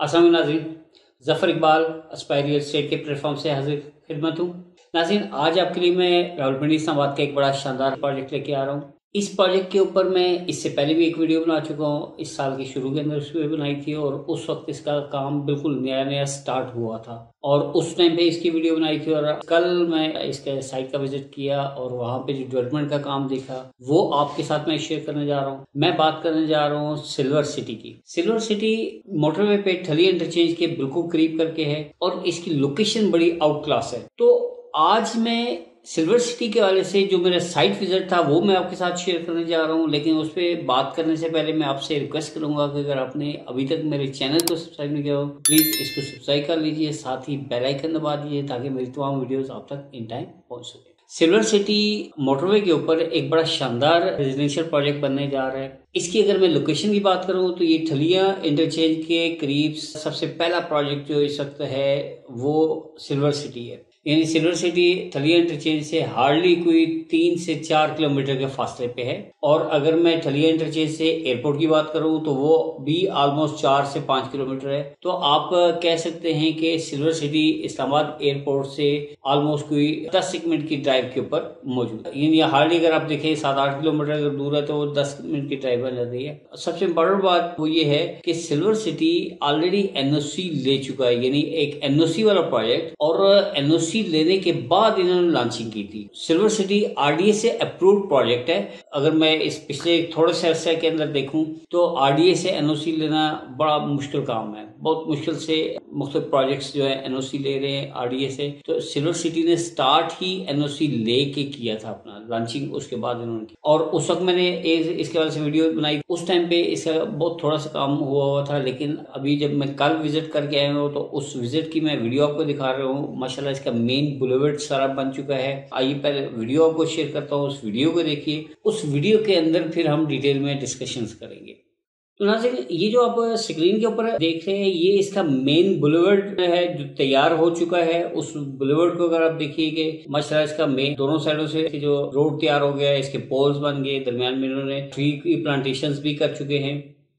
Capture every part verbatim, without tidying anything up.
अस्सलाम नाज़रीन, Zafar Iqbal Aspire State के प्लेटफॉर्म से हाजिर खिदमत हूँ। नाज़रीन, आज आपके लिए मैं रावलपिंडी इस्लामाबाद का एक बड़ा शानदार प्रोजेक्ट लेके आ रहा हूँ। इस प्रोजेक्ट के ऊपर मैं इससे पहले भी एक वीडियो बना चुका हूँ। इस साल के शुरू के अंदर उस वीडियो बनाई थी और उस वक्त इसका काम बिल्कुल नया नया स्टार्ट हुआ था और उस टाइम पे इसकी वीडियो बनाई थी। और कल मैं इसके साइट का विजिट किया और वहाँ पे जो डेवलपमेंट का काम देखा वो आपके साथ मैं शेयर करने जा रहा हूँ। मैं बात करने जा रहा हूँ सिल्वर सिटी की। सिल्वर सिटी मोटरवे पे ठलिया इंटरचेंज के बिल्कुल करीब करके है और इसकी लोकेशन बड़ी आउट क्लास है। तो आज मैं सिल्वर सिटी के वाले से जो मेरा साइट विजिट था वो मैं आपके साथ शेयर करने जा रहा हूँ। लेकिन उस पर बात करने से पहले मैं आपसे रिक्वेस्ट करूंगा कि अगर आपने अभी तक मेरे चैनल को सब्सक्राइब नहीं किया हो, प्लीज़ इसको सब्सक्राइब कर लीजिए, साथ ही बेल आइकन दबा दीजिए ताकि मेरी तमाम वीडियोस आप तक इन टाइम पहुंच सके। सिल्वर सिटी मोटरवे के ऊपर एक बड़ा शानदार रेजिडेंशियल प्रोजेक्ट बनने जा रहा है। इसकी अगर मैं लोकेशन की बात करूं तो ये ठलिया इंटरचेंज के करीब सबसे पहला प्रोजेक्ट जो इस वक्त है वो सिल्वर सिटी है। यानी सिल्वर सिटी ठलिया इंटरचेंज से हार्डली कोई तीन से चार किलोमीटर के फासले पे है। और अगर मैं ठलिया इंटरचेंज से एयरपोर्ट की बात करूं तो वो भी ऑलमोस्ट चार से पांच किलोमीटर है। तो आप कह सकते हैं कि सिल्वर सिटी इस्लामाबाद एयरपोर्ट से ऑलमोस्ट कोई दस एक मिनट की ड्राइव के ऊपर मौजूद है। यानी हार्डली अगर आप देखें सात आठ किलोमीटर अगर दूर है तो वो दस मिनट की ड्राइव बन जाती है। सबसे इम्पोर्टेंट बात वो ये है कि सिल्वर सिटी ऑलरेडी एनओसी ले चुका है, यानी एक एनओसी वाला प्रोजेक्ट, और एनओसी लेने के बाद इन्होंने लॉन्चिंग की थी। सिल्वर सिटी आरडीए से अप्रूव्ड प्रोजेक्ट है। अगर मैं इस पिछले थोड़े से अरसे के अंदर देखूं तो आरडीए से एनओसी लेना बड़ा मुश्किल काम है। बहुत मुश्किल से मुख्तलिफ प्रोजेक्ट्स जो है एनओसी ले रहे हैं आरडीए से। तो सिल्वर सिटी ने स्टार्ट ही एनओसी लेके किया था अपना लॉन्चिंग, उसके बाद इन्होंने की। और उस वक्त मैंने इसके बारे में वीडियो बनाई, उस टाइम पे इसका बहुत थोड़ा सा काम हुआ हुआ था। लेकिन अभी जब मैं कल विजिट करके आया हूँ तो उस विजिट की मैं वीडियो आपको दिखा रहा हूँ। माशाल्लाह इसका मेन बुलेवर्ड सारा बन चुका है। आइए पहले वीडियो आपको शेयर करता हूँ, उस वीडियो को देखिए, उस वीडियो के अंदर फिर हम डिटेल में डिस्कशंस करेंगे। तो नाज़रीन, ये जो आप स्क्रीन के ऊपर देख रहे हैं ये इसका मेन बुलेवर्ड है जो तैयार हो चुका है। उस बुलेवर्ड को अगर आप देखिए कि माशाल्लाह इसका मेन दोनों साइडों से जो रोड तैयार हो गया है, इसके पोल्स बन गए, दरमियान में इन्होंने ट्री की प्लांटेशंस भी कर चुके हैं।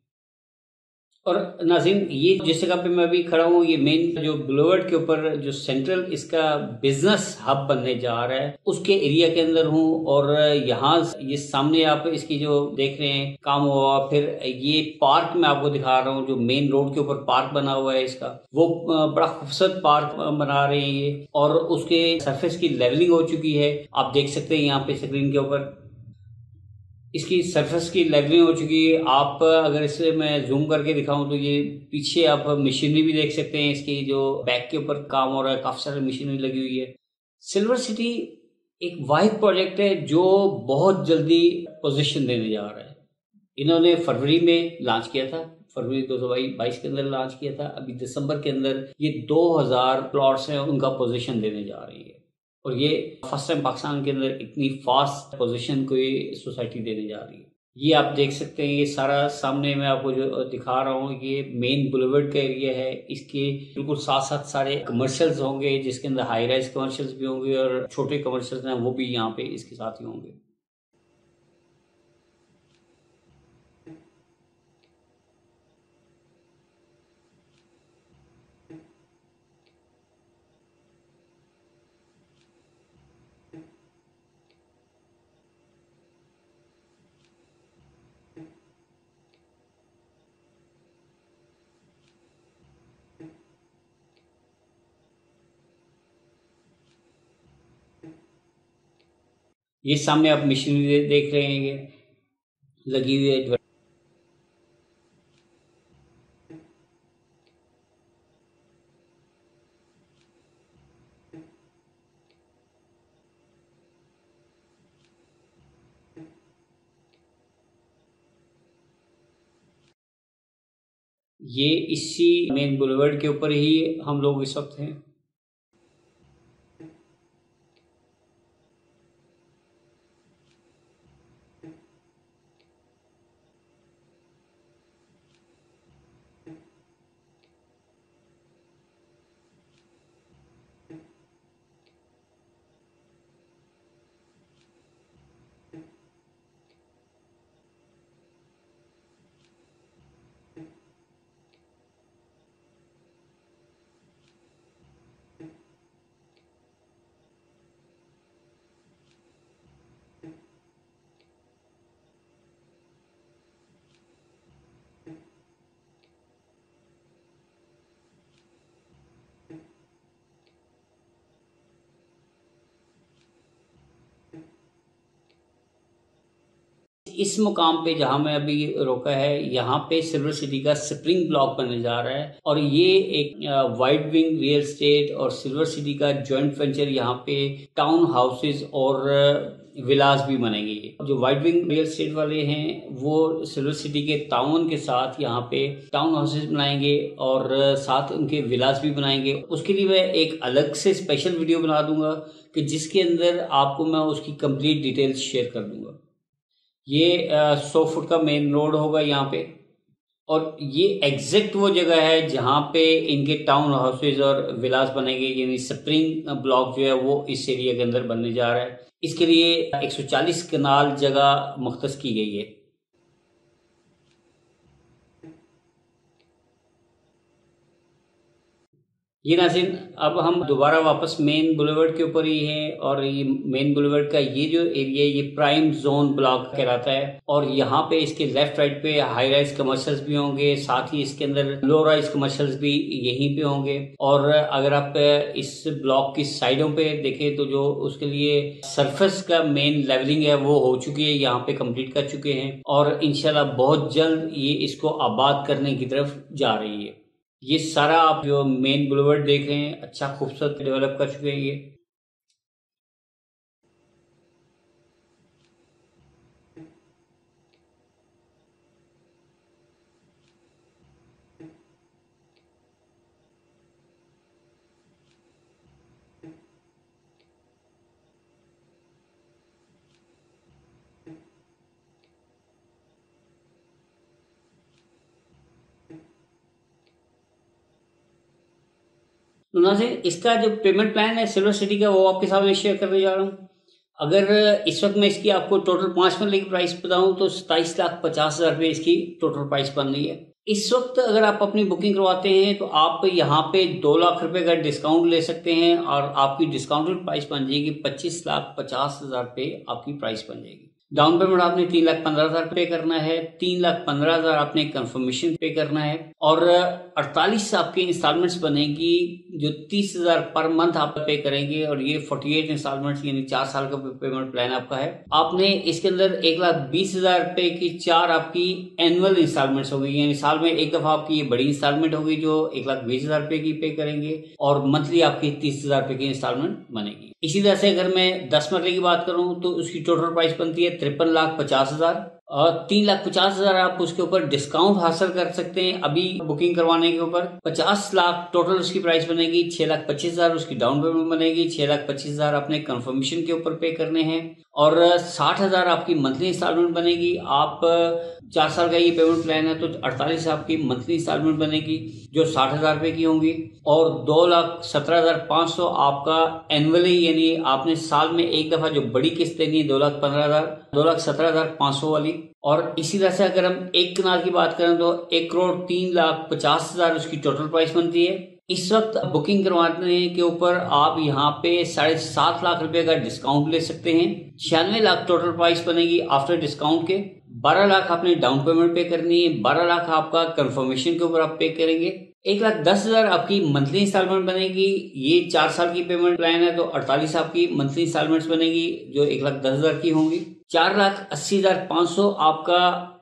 और नाज़रीन, ये जिस जगह पे मैं अभी खड़ा हूँ ये मेन जो बुलेवर्ड के ऊपर जो सेंट्रल इसका बिजनेस हब बनने जा रहा है उसके एरिया के अंदर हूँ। और यहाँ ये सामने आप इसकी जो देख रहे हैं काम हुआ, फिर ये पार्क मैं आपको दिखा रहा हूँ जो मेन रोड के ऊपर पार्क बना हुआ है इसका, वो बड़ा खूबसूरत पार्क बना रहे हैं ये। और उसके सरफेस की लेवलिंग हो चुकी है, आप देख सकते हैं यहाँ पे स्क्रीन के ऊपर इसकी सरफेस की लेवलिंग हो चुकी है। आप अगर इसे मैं जूम करके दिखाऊं तो ये पीछे आप मशीनरी भी देख सकते हैं, इसकी जो बैक के ऊपर काम हो रहा है, काफी सारी मशीनरी लगी हुई है। सिल्वर सिटी एक वाइड प्रोजेक्ट है जो बहुत जल्दी पोजीशन देने जा रहा है। इन्होंने फरवरी में लॉन्च किया था, फरवरी दो हजार बाईस के अंदर लॉन्च किया था। अभी दिसंबर के अंदर ये दो हज़ार प्लॉट्स हैं उनका पोजीशन देने जा रही है। और ये फर्स्ट टाइम पाकिस्तान के अंदर इतनी फास्ट पोजीशन कोई सोसाइटी देने जा रही है। ये आप देख सकते हैं, ये सारा सामने मैं आपको जो दिखा रहा हूँ ये मेन बुलेवर्ड का एरिया है। इसके बिल्कुल साथ साथ सारे कमर्शियल्स होंगे जिसके अंदर हाई राइज कमर्शियल्स भी होंगे और छोटे कमर्शियल्स हैं वो भी यहाँ पे इसके साथ ही होंगे। ये सामने आप मशीनरी देख रहे हैं, ये लगी हुई है। ये इसी मेन बुलेवर्ड के ऊपर ही हम लोग इस वक्त हैं। इस मुकाम पे जहां मैं अभी रोका है, यहाँ पे सिल्वर सिटी का स्प्रिंग ब्लॉक बनने जा रहा है और ये एक वाइड विंग रियल एस्टेट और सिल्वर सिटी का जॉइंट वेंचर, यहाँ पे टाउन हाउसेज और विलास भी बनेंगे। जो वाइड विंग रियल एस्टेट वाले हैं वो सिल्वर सिटी के टाउन के साथ यहाँ पे टाउन हाउसेज बनाएंगे और साथ उनके विलास भी बनाएंगे। उसके लिए मैं एक अलग से स्पेशल वीडियो बना दूंगा कि जिसके अंदर आपको मैं उसकी कंप्लीट डिटेल्स शेयर कर दूंगा। ये सौ फुट का मेन रोड होगा यहाँ पे और ये एग्जैक्ट वो जगह है जहाँ पे इनके टाउन हाउसेज और विलास बनेंगे, यानी स्प्रिंग ब्लॉक जो है वो इस एरिया के अंदर बनने जा रहा है। इसके लिए एक सौ चालीस कनाल जगह मुख्तस की गई है। ये नाज़रीन, अब हम दोबारा वापस मेन बुलेवर्ड के ऊपर ही हैं और ये मेन बुलेवर्ड का ये जो एरिया है ये प्राइम जोन ब्लॉक कहलाता है और यहाँ पे इसके लेफ्ट राइट पे हाई राइज कमर्शियल्स भी होंगे, साथ ही इसके अंदर लो राइज कमर्शियल्स भी यहीं पे होंगे। और अगर आप इस ब्लॉक की साइडों पे देखें तो जो उसके लिए सरफेस का मेन लेवलिंग है वो हो चुकी है, यहाँ पे कंप्लीट कर चुके हैं और इंशाल्लाह बहुत जल्द ये इसको आबाद करने की तरफ जा रही है। ये सारा आप जो मेन बुलेवर्ड देख रहे हैं अच्छा खूबसूरत डेवलप कर चुके हैं ये। तो नाज़रीन, इसका जो पेमेंट प्लान है सिल्वर सिटी का वो आपके सामने शेयर करने जा रहा हूँ। अगर इस वक्त मैं इसकी आपको टोटल पांच मरले की प्राइस बताऊं तो सताईस लाख पचास हजार रुपये इसकी टोटल प्राइस बन रही है। इस वक्त अगर आप अपनी बुकिंग करवाते हैं तो आप यहाँ पे दो लाख रुपए का डिस्काउंट ले सकते हैं और आपकी डिस्काउंटेड प्राइस बन जाएगी पच्चीस लाख पचास हजार रुपये आपकी प्राइस बन जाएगी। डाउन पेमेंट आपने तीन लाख पंद्रह हजार पे करना है, तीन लाख पंद्रह हजार आपने कंफर्मेशन पे करना है और अड़तालीस आपकी इंस्टॉलमेंट्स बनेगी जो तीस हजार पर मंथ आप पे करेंगे और ये अड़तालीस इंस्टॉलमेंट्स यानी चार साल का पेमेंट प्लान आपका है। आपने इसके अंदर एक लाख बीस हजार रुपए की चार आपकी एनुअल इंस्टॉलमेंट्स होगी, यानी साल में एक दफा आपकी ये बड़ी इंस्टॉलमेंट होगी जो एक लाख बीस हजार रुपए की पे करेंगे और मंथली आपकी तीस हजार रुपए की इंस्टॉलमेंट बनेगी। इसी तरह से अगर मैं दस मरले की बात करूं तो उसकी टोटल प्राइस बनती है तिरपन लाख पचास हजार और तीन लाख पचास हजार आप उसके ऊपर डिस्काउंट हासिल कर सकते हैं अभी बुकिंग करवाने के ऊपर। पचास लाख टोटल उसकी प्राइस बनेगी, छह लाख पच्चीस हजार उसकी डाउन पेमेंट बनेगी, छह लाख पच्चीस हजार आपने कंफर्मेशन के ऊपर पे करने हैं और साठ हजार आपकी मंथली इंस्टॉलमेंट बनेगी। आप चार साल का ये पेमेंट प्लान है तो अड़तालीस आपकी मंथली इंस्टॉलमेंट बनेगी जो साठ हजार रुपए की होंगी और दो लाख सत्रह हजार पांच सौ आपका एनुअली, यानी आपने साल में एक दफा जो बड़ी किस्त देनी है दो लाख पंद्रह हजार दो लाख सत्रह हजार पांच सौ वाली। और इसी तरह से अगर हम एक कनाल की बात करें तो एक करोड़ तीन लाख पचास हजार उसकी टोटल प्राइस बनती है। इस वक्त बुकिंग करवाने के ऊपर आप यहाँ पे साढ़े सात लाख रुपए का डिस्काउंट ले सकते हैं। छियानवे लाख टोटल प्राइस बनेगी आफ्टर डिस्काउंट के। बारह लाख आपने डाउन पेमेंट पे करनी है, बारह लाख आपका कंफर्मेशन के ऊपर आप पे करेंगे। एक लाख दस हजार आपकी मंथली इंस्टॉलमेंट बनेगी, ये चार साल की पेमेंट प्लान है तो अड़तालीस आपकी मंथली इंस्टॉलमेंट्स बनेगी जो एक लाख दस हजार की होंगी। चार लाख अस्सी हजार पांच सौ आपका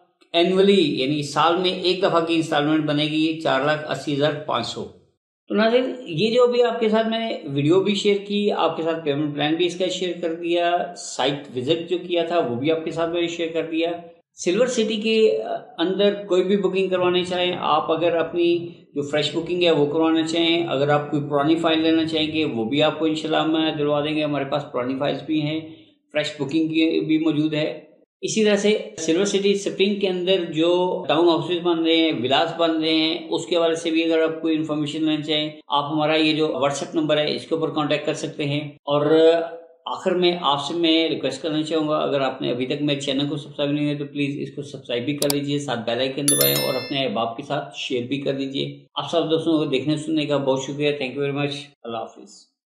एनुअली यानी साल में एक दफा की इंस्टॉलमेंट बनेगी, ये चार लाख अस्सी हजार पांच सौ। तो नाज़रीन, ये जो भी आपके साथ मैंने वीडियो भी शेयर की, आपके साथ पेमेंट प्लान भी इसका शेयर कर दिया, साइट विजिट जो किया था वो भी आपके साथ मैंने शेयर कर दिया। सिल्वर सिटी के अंदर कोई भी बुकिंग करवाना चाहें आप, अगर अपनी जो फ्रेश बुकिंग है वो करवाना चाहें, अगर आप कोई पुरानी फाइल लेना चाहेंगे वो भी आपको इंशाल्लाह हम दिलवा देंगे। हमारे पास पुरानी फाइल्स भी हैं, फ्रेश बुकिंग की भी मौजूद है। इसी तरह से सिल्वर सिटी स्प्रिंग के अंदर जो टाउन हाउसेज बन रहे हैं, विलास बन रहे हैं, उसके हवाले से भी अगर आप कोई इन्फॉर्मेशन लेना चाहें आप हमारा ये जो व्हाट्सएप नंबर है इसके ऊपर कांटेक्ट कर सकते हैं। और आखिर में आपसे मैं रिक्वेस्ट करना चाहूँगा, अगर आपने अभी तक मेरे चैनल को सब्सक्राइब नहीं किया तो प्लीज़ इसको सब्सक्राइब भी कर लीजिए, साथ बेल आइकन दबाएं और अपने अहबाब के साथ शेयर भी कर दीजिए। आप सब दोस्तों को देखने सुनने का बहुत शुक्रिया। Thank you very much. Allah हाफिज़।